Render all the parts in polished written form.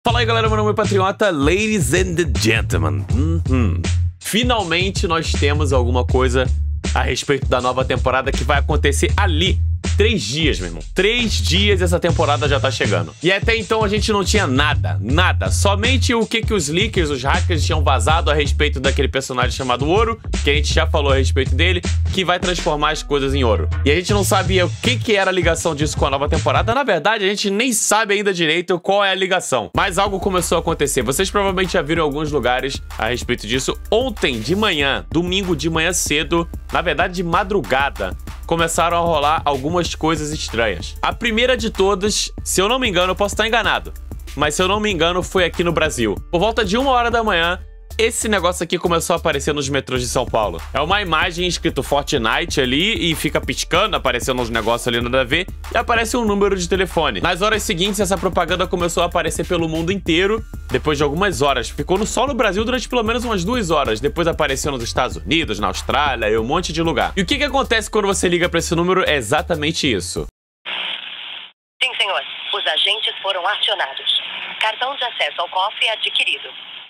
Fala aí galera, meu nome é Patriota, ladies and gentlemen. Finalmente nós temos alguma coisa a respeito da nova temporada que vai acontecer ali. 3 dias, meu irmão. 3 dias essa temporada já tá chegando. E até então a gente não tinha nada. Somente o que os leakers, os hackers tinham vazado a respeito daquele personagem chamado Ouro, que a gente já falou a respeito dele, que vai transformar as coisas em ouro. E a gente não sabia o que era a ligação disso com a nova temporada. Na verdade, a gente nem sabe ainda direito qual é a ligação. Mas algo começou a acontecer. Vocês provavelmente já viram em alguns lugares a respeito disso. Ontem de manhã, domingo de manhã cedo, na verdade de madrugada, começaram a rolar algumas coisas estranhas. A primeira de todas, se eu não me engano, eu posso estar enganado, mas se eu não me engano foi aqui no Brasil. Por volta de 1h da manhã, esse negócio aqui começou a aparecer nos metrôs de São Paulo. É uma imagem escrito Fortnite ali e fica piscando, aparecendo uns negócios ali nada a ver, e aparece um número de telefone. Nas horas seguintes, essa propaganda começou a aparecer pelo mundo inteiro, depois de algumas horas. Ficou só no Brasil durante pelo menos umas 2 horas. Depois apareceu nos Estados Unidos, na Austrália e um monte de lugar. E o que acontece quando você liga pra esse número é exatamente isso. Sim, senhor. Os agentes foram acionados. Cartão de acesso ao cofre adquirido.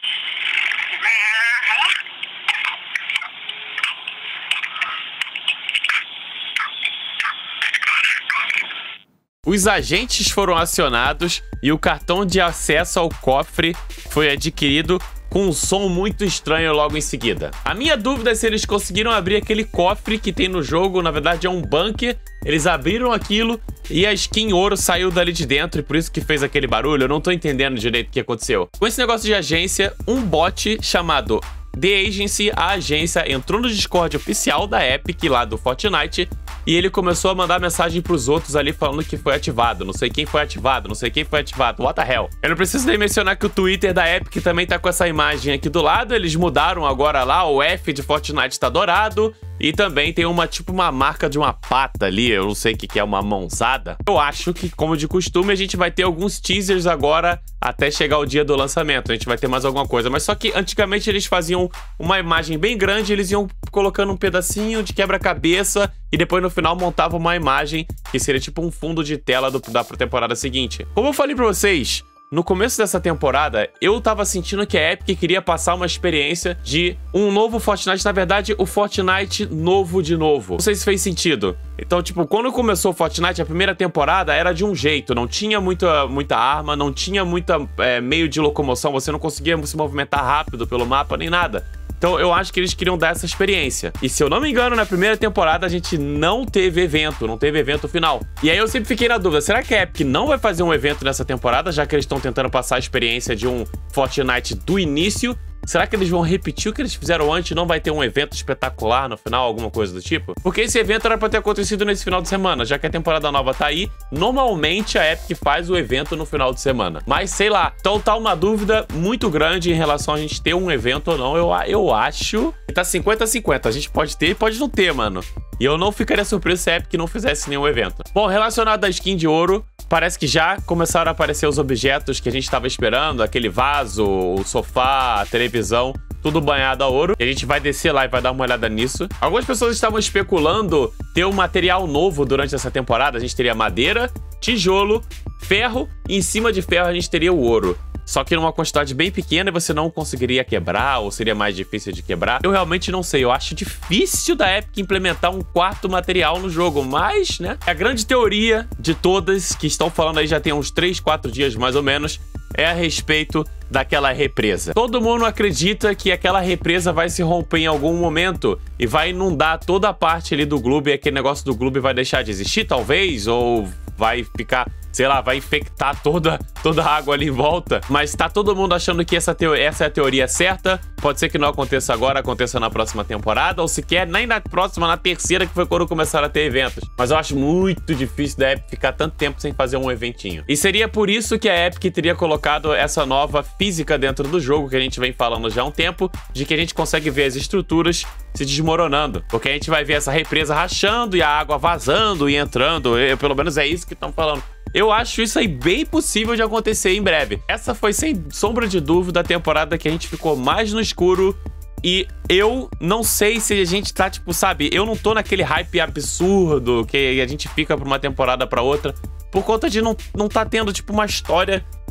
Os agentes foram acionados e o cartão de acesso ao cofre foi adquirido com um som muito estranho logo em seguida. A minha dúvida é se eles conseguiram abrir aquele cofre que tem no jogo, na verdade é um bunker, eles abriram aquilo e a skin ouro saiu dali de dentro e por isso que fez aquele barulho. Eu não tô entendendo direito o que aconteceu. Com esse negócio de agência, um bot chamado The Agency, a agência, entrou no Discord oficial da Epic lá do Fortnite e ele começou a mandar mensagem pros outros ali falando que foi ativado. Não sei quem foi ativado, não sei quem foi ativado. What the hell? Eu não preciso nem mencionar que o Twitter da Epic também tá com essa imagem aqui do lado. Eles mudaram agora lá, o F de Fortnite tá dourado. E também tem tipo uma marca de uma pata ali, eu não sei o que é, uma mãozada. Eu acho que, como de costume, a gente vai ter alguns teasers agora até chegar o dia do lançamento. A gente vai ter mais alguma coisa. Mas só que antigamente eles faziam uma imagem bem grande, eles iam colocando um pedacinho de quebra-cabeça e depois no final montavam uma imagem que seria tipo um fundo de tela da temporada seguinte. Como eu falei pra vocês, no começo dessa temporada, eu tava sentindo que a Epic queria passar uma experiência de um novo Fortnite, na verdade, o Fortnite novo de novo. Não sei se fez sentido. Então, tipo, quando começou o Fortnite, a primeira temporada era de um jeito, não tinha muita arma, não tinha muita meio de locomoção, você não conseguia se movimentar rápido pelo mapa, nem nada. Então eu acho que eles queriam dar essa experiência. E se eu não me engano, na primeira temporada a gente não teve evento final. E aí eu sempre fiquei na dúvida, será que a Epic não vai fazer um evento nessa temporada, já que eles estão tentando passar a experiência de um Fortnite do início? Será que eles vão repetir o que eles fizeram antes e não vai ter um evento espetacular no final, alguma coisa do tipo? Porque esse evento era pra ter acontecido nesse final de semana, já que a temporada nova tá aí. Normalmente a Epic faz o evento no final de semana. Mas sei lá, então tá uma dúvida muito grande em relação a gente ter um evento ou não. Eu acho que tá 50-50. A gente pode ter e pode não ter, mano. E eu não ficaria surpreso se a Epic não fizesse nenhum evento. Bom, relacionado à skin de ouro, parece que já começaram a aparecer os objetos que a gente estava esperando, aquele vaso, o sofá, a televisão, tudo banhado a ouro. E a gente vai descer lá e vai dar uma olhada nisso. Algumas pessoas estavam especulando ter um material novo durante essa temporada. A gente teria madeira, tijolo, ferro e em cima de ferro a gente teria o ouro. Só que numa quantidade bem pequena você não conseguiria quebrar ou seria mais difícil de quebrar. Eu realmente não sei, eu acho difícil da Epic implementar um quarto material no jogo, mas, né? A grande teoria de todas que estão falando aí já tem uns 3, 4 dias mais ou menos, é a respeito daquela represa. Todo mundo acredita que aquela represa vai se romper em algum momento e vai inundar toda a parte ali do globo e aquele negócio do globo vai deixar de existir, talvez, ou vai ficar, sei lá, vai infectar toda a água ali em volta. Mas tá todo mundo achando que essa é a teoria certa. Pode ser que não aconteça agora, aconteça na próxima temporada, ou sequer nem na próxima, na terceira, que foi quando começaram a ter eventos. Mas eu acho muito difícil da Epic ficar tanto tempo sem fazer um eventinho. E seria por isso que a Epic teria colocado essa nova física dentro do jogo, que a gente vem falando já há um tempo, de que a gente consegue ver as estruturas se desmoronando. Porque a gente vai ver essa represa rachando e a água vazando e entrando. Pelo menos é isso que estão falando. Eu acho isso aí bem possível de acontecer em breve. Essa foi, sem sombra de dúvida, a temporada que a gente ficou mais no escuro. E eu não sei se a gente tá, tipo, sabe, eu não tô naquele hype absurdo que a gente fica pra uma temporada pra outra, por conta de não tá tendo, tipo, uma história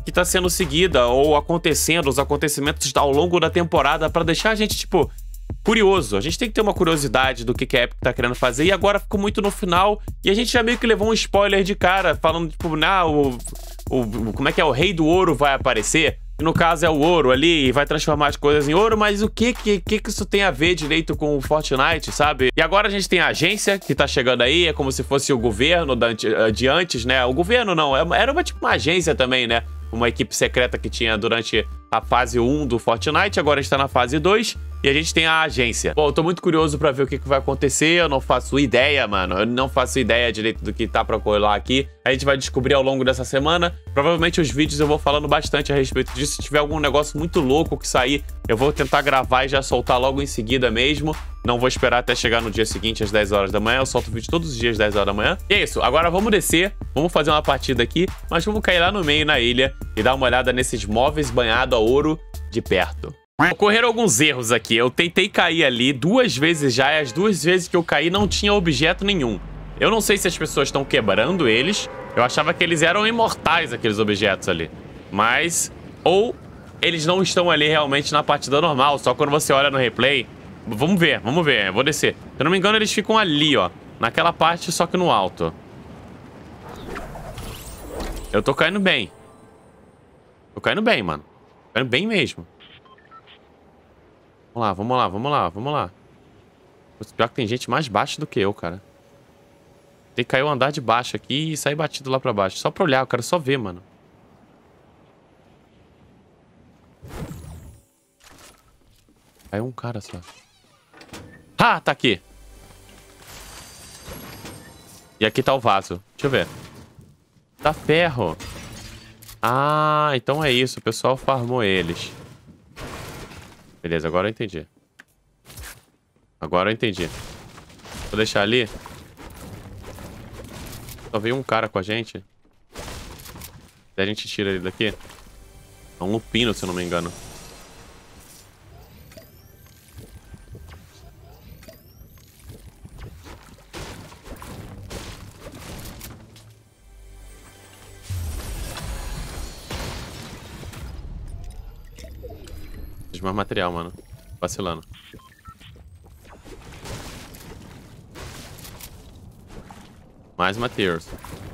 que tá sendo seguida ou acontecendo, os acontecimentos ao longo da temporada pra deixar a gente, tipo, curioso. A gente tem que ter uma curiosidade do que a Epic tá querendo fazer e agora ficou muito no final e a gente já meio que levou um spoiler de cara, falando, tipo, como é que é? O Rei do Ouro vai aparecer. No caso é o ouro ali e vai transformar as coisas em ouro, mas o que isso tem a ver direito com o Fortnite, sabe? E agora a gente tem a agência que tá chegando aí, é como se fosse o governo de antes, né? O governo não, era tipo uma agência também, né? Uma equipe secreta que tinha durante a fase 1 do Fortnite, agora está na fase 2 e a gente tem a agência. Bom, eu tô muito curioso pra ver o que vai acontecer, eu não faço ideia, mano. Eu não faço ideia direito do que tá pra rolar aqui. A gente vai descobrir ao longo dessa semana. Provavelmente os vídeos eu vou falando bastante a respeito disso. Se tiver algum negócio muito louco que sair, eu vou tentar gravar e já soltar logo em seguida mesmo. Não vou esperar até chegar no dia seguinte, às 10 horas da manhã. Eu solto o vídeo todos os dias, às 10 horas da manhã. E é isso. Agora vamos descer. Vamos fazer uma partida aqui. Mas vamos cair lá no meio, na ilha. E dar uma olhada nesses móveis banhados a ouro de perto. Ocorreram alguns erros aqui. Eu tentei cair ali 2 vezes já. E as 2 vezes que eu caí não tinha objeto nenhum. Eu não sei se as pessoas estão quebrando eles. Eu achava que eles eram imortais, aqueles objetos ali. Mas... ou eles não estão ali realmente na partida normal. Só quando você olha no replay... Vamos ver, vamos ver. Eu vou descer. Se eu não me engano, eles ficam ali, ó. Naquela parte, só que no alto. Eu tô caindo bem. Tô caindo bem, mano. Tô caindo bem mesmo. Vamos lá, vamos lá, vamos lá, vamos lá. Pior que tem gente mais baixa do que eu, cara. Tem que cair o andar de baixo aqui e sair batido lá pra baixo. Só pra olhar, eu quero só ver, mano. Caiu um cara só. Ah, tá aqui. E aqui tá o vaso. Deixa eu ver. Tá ferro. Ah, então é isso. O pessoal farmou eles. Beleza, agora eu entendi. Agora eu entendi. Vou deixar ali. Só veio um cara com a gente. Daí a gente tira ele daqui. É um lupino, se eu não me engano. Mais material, mano. Vacilando. Mais materials.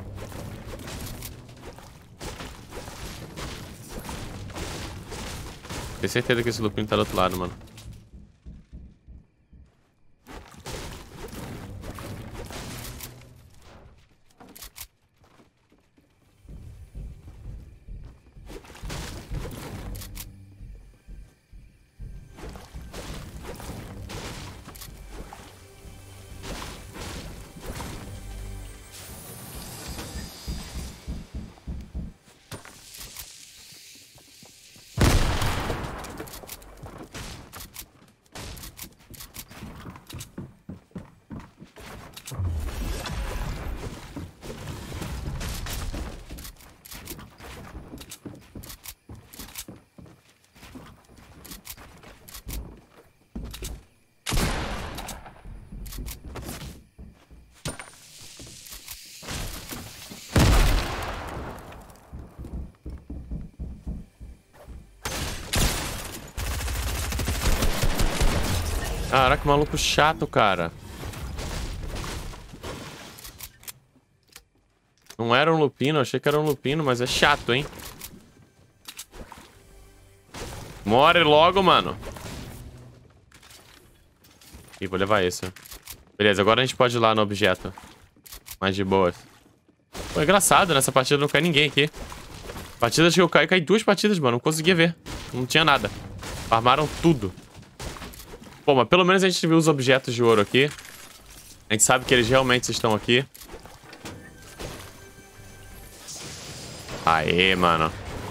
Tenho certeza que esse lupino tá do outro lado, mano. Caraca, maluco chato, cara. Não era um lupino, achei que era um lupino, mas é chato, hein? Morre logo, mano. Ih, vou levar esse. Beleza, agora a gente pode ir lá no objeto. Mais de boas. Pô, engraçado, nessa partida não cai ninguém aqui. Partidas que eu caí 2 partidas, mano. Não conseguia ver. Não tinha nada. Farmaram tudo. Pô, mas pelo menos a gente viu os objetos de ouro aqui. A gente sabe que eles realmente estão aqui. Aê, mano.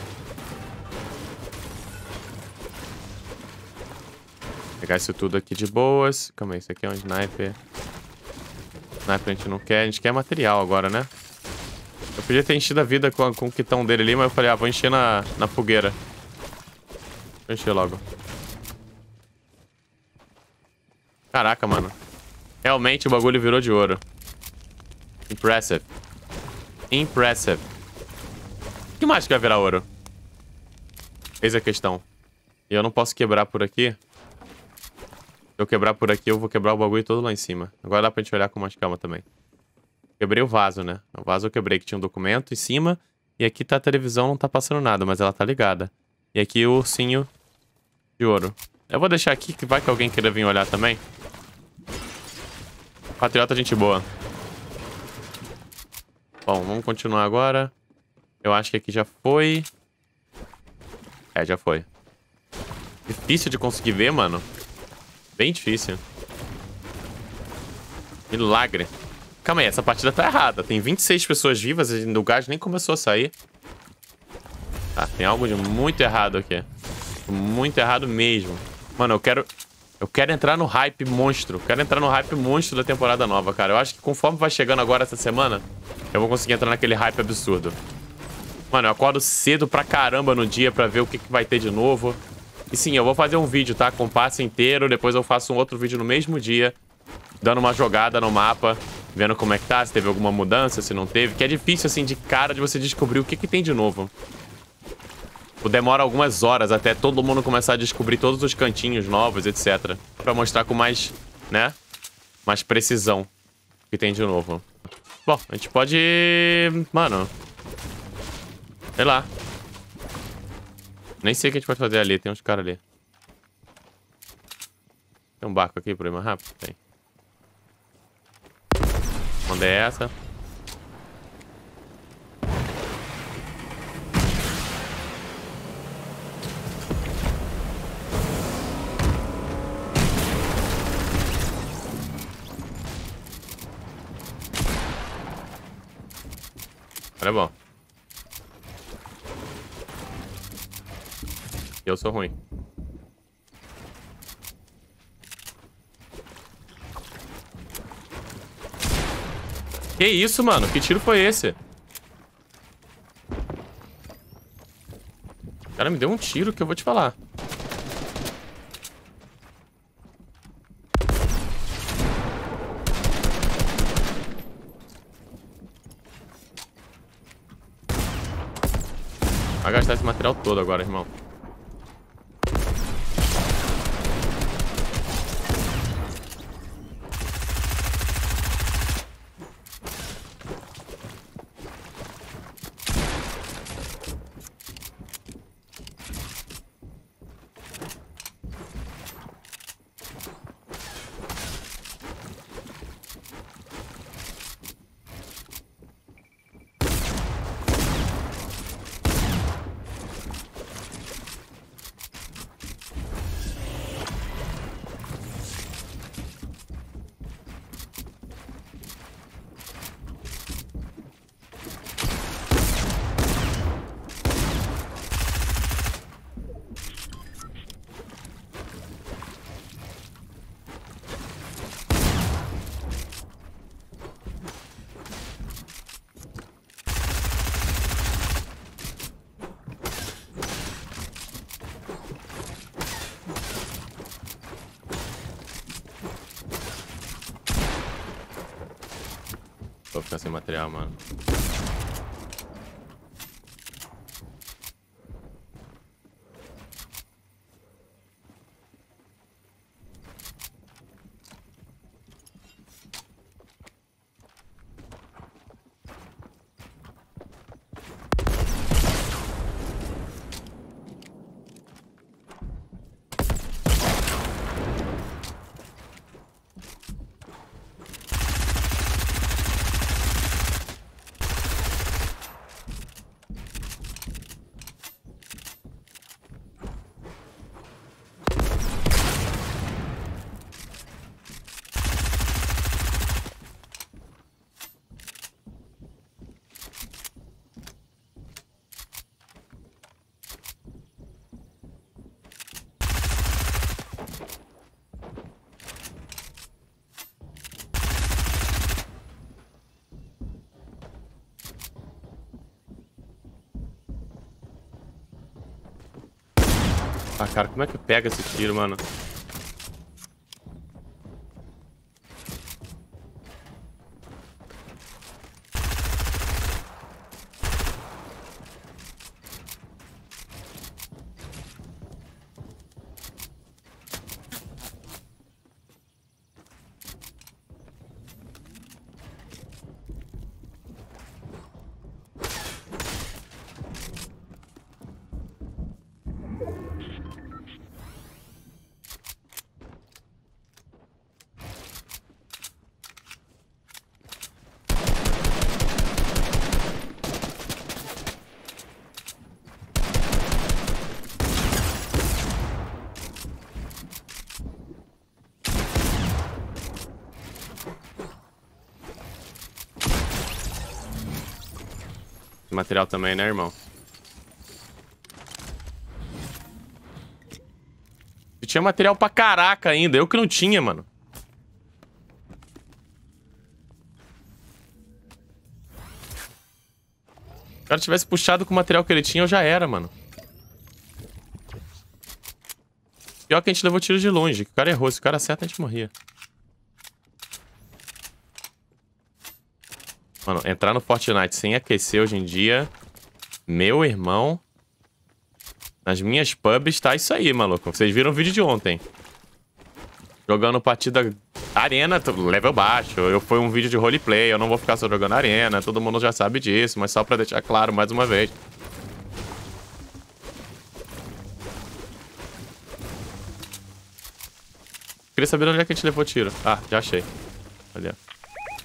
Vou pegar isso tudo aqui de boas. Calma aí, isso aqui é um sniper. Sniper a gente não quer. A gente quer material agora, né? Eu podia ter enchido a vida com o quitão dele ali, mas eu falei, ah, vou encher na fogueira. Vou encher logo. Caraca, mano. Realmente o bagulho virou de ouro. Impressive. Impressive. O que mais que vai virar ouro? Eis a questão. E eu não posso quebrar por aqui. Se eu quebrar por aqui, eu vou quebrar o bagulho todo lá em cima. Agora dá pra gente olhar com mais calma também. Quebrei o vaso, né? O vaso eu quebrei, que tinha um documento em cima. E aqui tá a televisão, não tá passando nada, mas ela tá ligada. E aqui o ursinho de ouro. Eu vou deixar aqui, que vai que alguém queira vir olhar também. Patriota, gente boa. Bom, vamos continuar agora. Eu acho que aqui já foi. É, já foi. Difícil de conseguir ver, mano. Bem difícil. Milagre. Calma aí, essa partida tá errada. Tem 26 pessoas vivas e o gás nem começou a sair. Tá, tem algo de muito errado aqui. Muito errado mesmo. Mano, eu quero entrar no hype monstro. Quero entrar no hype monstro da temporada nova, cara. Eu acho que conforme vai chegando agora essa semana, eu vou conseguir entrar naquele hype absurdo. Mano, eu acordo cedo pra caramba no dia pra ver o que vai ter de novo. E sim, eu vou fazer um vídeo, tá? Com o passe inteiro. Depois eu faço um outro vídeo no mesmo dia, dando uma jogada no mapa, vendo como é que tá, se teve alguma mudança, se não teve. Que é difícil, assim, de cara de você descobrir o que tem de novo. Demora algumas horas até todo mundo começar a descobrir todos os cantinhos novos, etc. Pra mostrar com mais, né? Mais precisão o que tem de novo. Bom, a gente pode... Mano... Sei lá. Nem sei o que a gente pode fazer ali. Tem uns caras ali. Tem um barco aqui por ir mais rápido? Tem. Onde é essa? Olha, bom. Eu sou ruim. Que isso, mano? Que tiro foi esse? O cara me deu um tiro que eu vou te falar. Vai gastar esse material todo agora, irmão. Vou ficar sem material, mano. Ah, cara, como é que pega esse tiro, mano? Material também, né, irmão? E tinha material pra caraca ainda. Eu que não tinha, mano. Se o cara tivesse puxado com o material que ele tinha, eu já era, mano. Pior que a gente levou tiro de longe. O cara errou. Se o cara acerta, a gente morria. Mano, entrar no Fortnite sem aquecer hoje em dia... Meu irmão... Nas minhas pubs tá isso aí, maluco. Vocês viram o vídeo de ontem. Jogando partida arena, level baixo. Foi um vídeo de roleplay, eu não vou ficar só jogando arena. Todo mundo já sabe disso, mas só pra deixar claro mais uma vez. Queria saber onde é que a gente levou tiro. Ah, já achei. Ali, ó.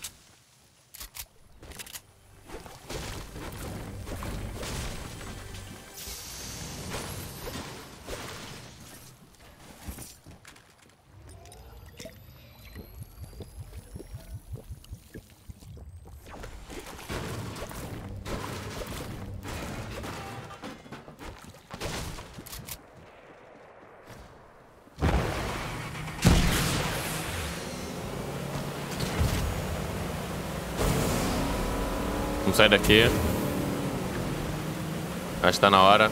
Vamos sair daqui. Acho que tá na hora.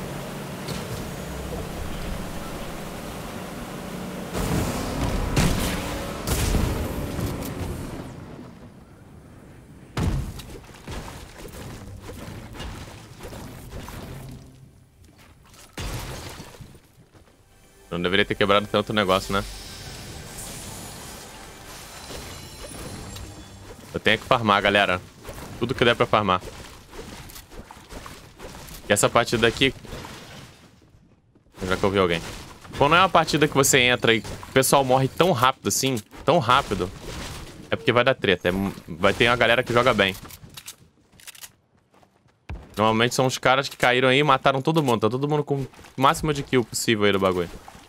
Não deveria ter quebrado tanto o negócio, né? Eu tenho que farmar, galera. Tudo que der pra farmar. E essa partida aqui... Já que eu vi alguém. Quando é uma partida que você entra e o pessoal morre tão rápido assim, tão rápido, é porque vai dar treta. Vai ter uma galera que joga bem. Normalmente são os caras que caíram aí e mataram todo mundo. Tá todo mundo com o máximo de kill possível aí do bagulho.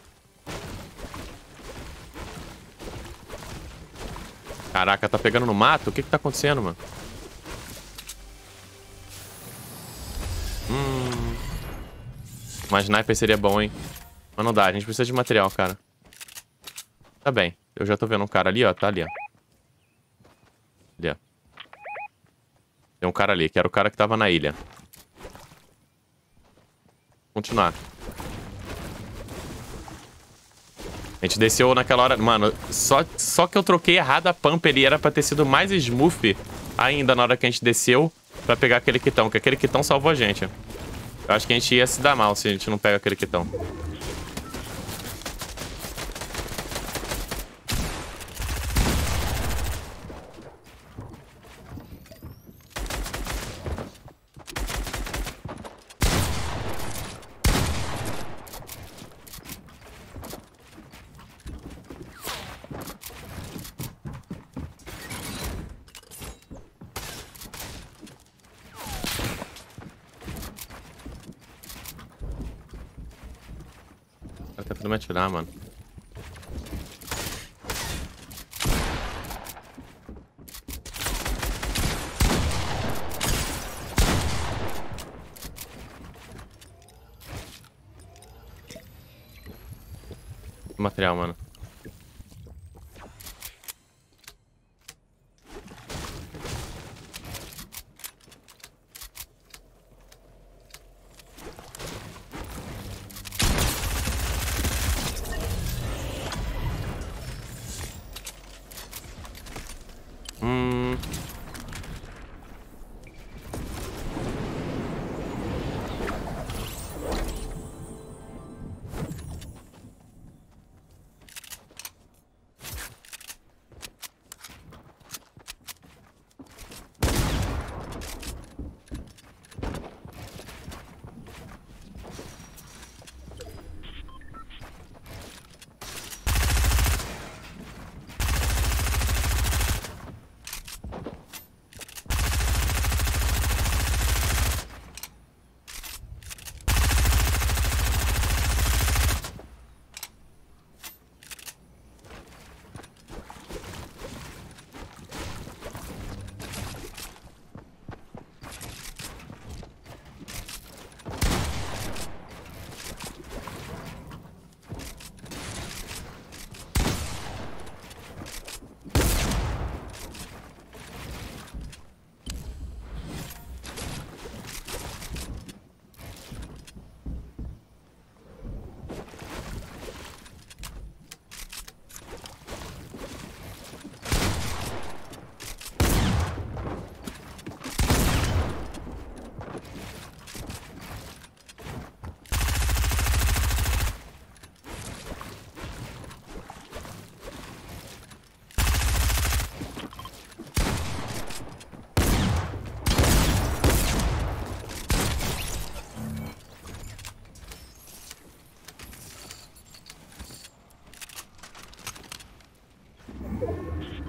Caraca, tá pegando no mato? O que que tá acontecendo, mano? Uma sniper seria bom, hein? Mas não dá, a gente precisa de material, cara. Tá bem. Eu já tô vendo um cara ali, ó. Tá ali, ó. Ali, ó. Tem um cara ali, que era o cara que tava na ilha. Continuar. A gente desceu naquela hora... Mano, só que eu troquei errado a pump. Ele era pra ter sido mais smooth ainda na hora que a gente desceu pra pegar aquele quitão. Que aquele quitão salvou a gente. Eu acho que a gente ia se dar mal se a gente não pega aquele quitão. Tá tentando me atirar, mano. Material, mano.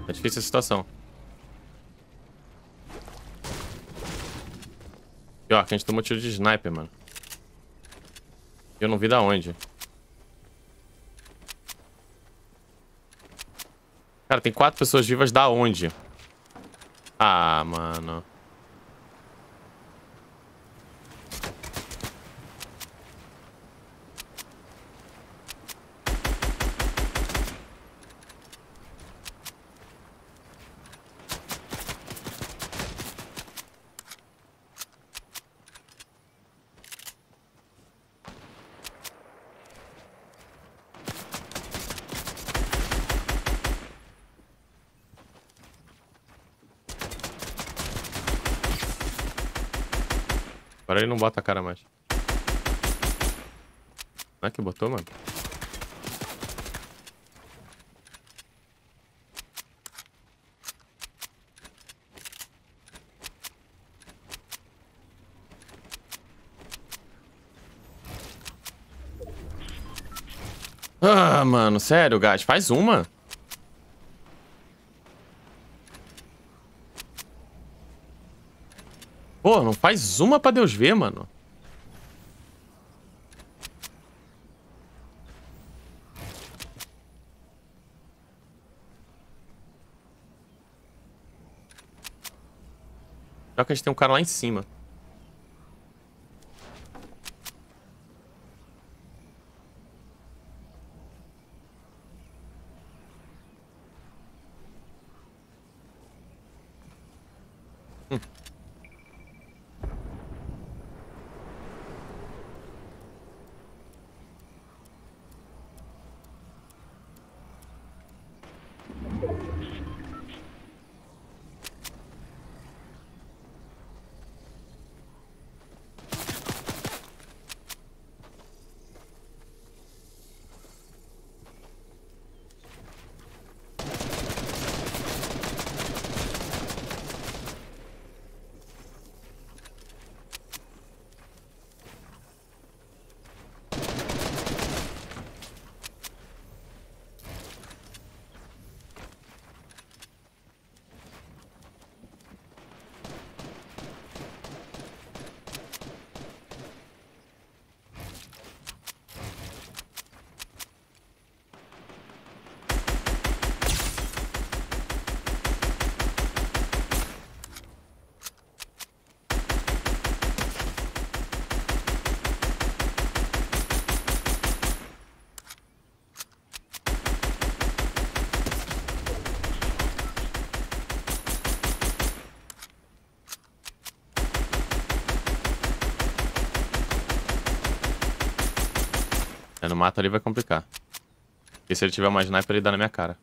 Tá difícil a situação. Pior, que a gente tomou tiro de sniper, mano. Eu não vi da onde. Cara, tem 4 pessoas vivas da onde? Ah, mano. Agora ele não bota a cara mais. Não é que botou, mano? Ah, mano, sério, gás. Faz uma. Pô, não faz uma pra Deus ver, mano. Só que a gente tem um cara lá em cima. No mato ali vai complicar. Porque se ele tiver uma sniper, ele dá na minha cara.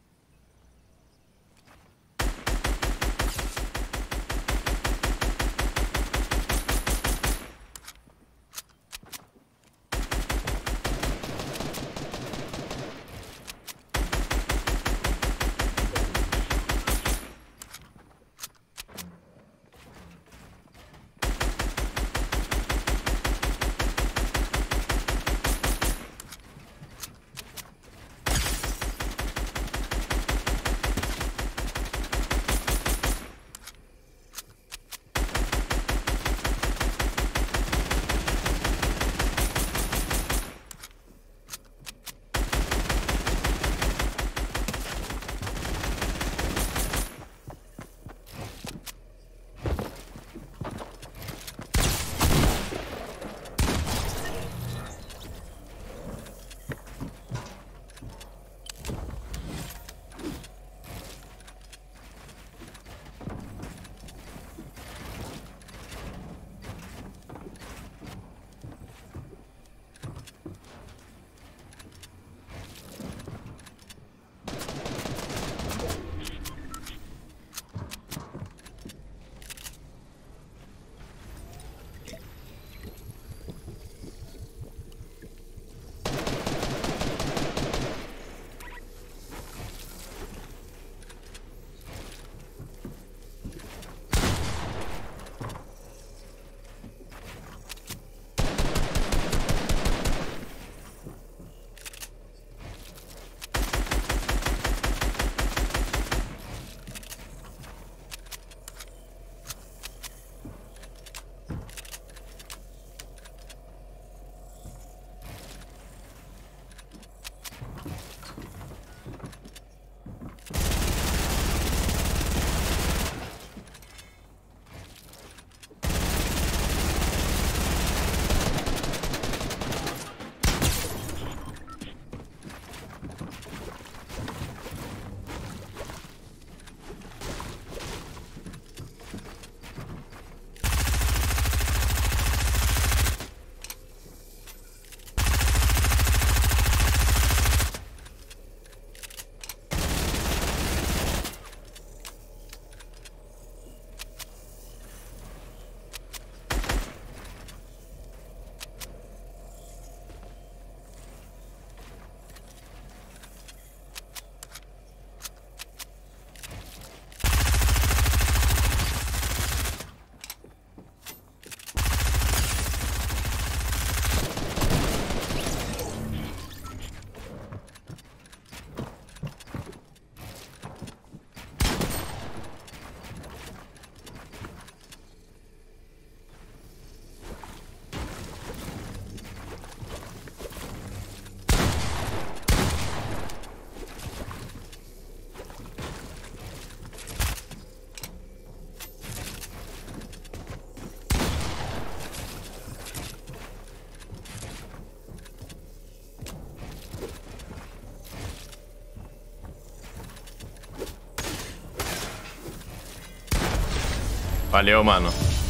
Valeu, mano.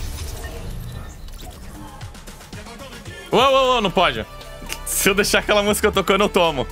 Uou, não pode. Se eu deixar aquela música tocando, eu tomo.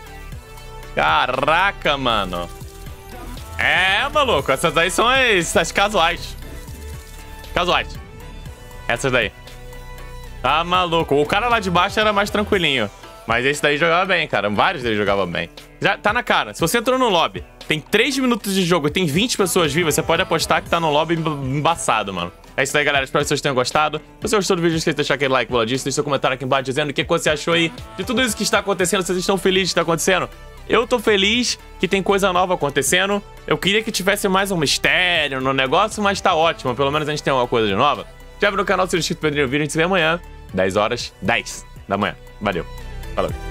Caraca, mano. É, maluco. Essas daí são as casuais. Casuais. Essas daí. Tá maluco. O cara lá de baixo era mais tranquilinho. Mas esse daí jogava bem, cara. Vários deles jogavam bem. Já tá na cara. Se você entrou no lobby, tem 3 minutos de jogo e tem 20 pessoas vivas, você pode apostar que tá no lobby embaçado, mano. É isso aí, galera. Espero que vocês tenham gostado. Se você gostou do vídeo, não esqueça de deixar aquele like, boladinho. Deixa seu comentário aqui embaixo dizendo o que você achou aí de tudo isso que está acontecendo. Vocês estão felizes de estar acontecendo? Eu tô feliz que tem coisa nova acontecendo. Eu queria que tivesse mais um mistério no negócio, mas tá ótimo. Pelo menos a gente tem alguma coisa de nova. Já no canal, se inscreve no vídeo. A gente se vê amanhã, 10 horas, 10 da manhã. Valeu. Falou.